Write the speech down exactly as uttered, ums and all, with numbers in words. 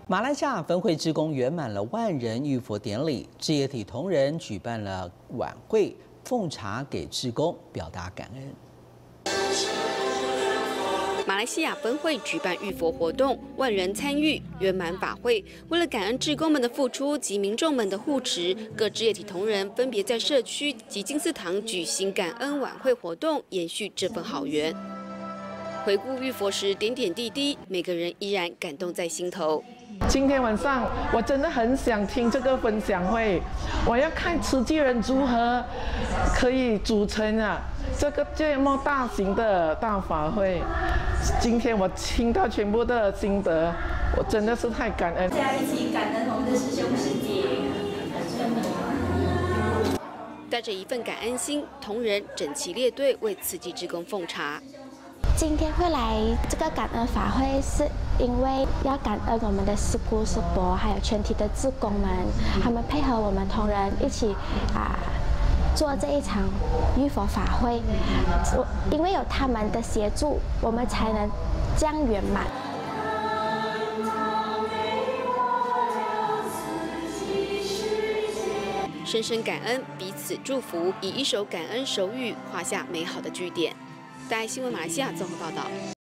马来西亚分会志工圆满了万人浴佛典礼，志业体同仁举办了晚会，奉茶给志工，表达感恩。 马来西亚分会举办浴佛活动，万人参与圆满法会。为了感恩志工们的付出及民众们的护持，各志业体同仁分别在社区及金寺堂举行感恩晚会活动，延续这份好缘。回顾浴佛时点点滴滴，每个人依然感动在心头。 今天晚上我真的很想听这个分享会，我要看慈济人如何可以组成啊这个这么大型的大法会。今天我听到全部的心得，我真的是太感恩。 大家一起感恩我们的师兄师姐。 带着一份感恩心，同仁整齐列队为慈济志工奉茶。 今天会来这个感恩法会，是因为要感恩我们的师姑师伯，还有全体的志工们，他们配合我们同仁一起啊做这一场浴佛法会。我因为有他们的协助，我们才能这样圆满。 深深感恩，彼此祝福，以一首感恩手语画下美好的句点。大爱新闻马来西亚综合报道。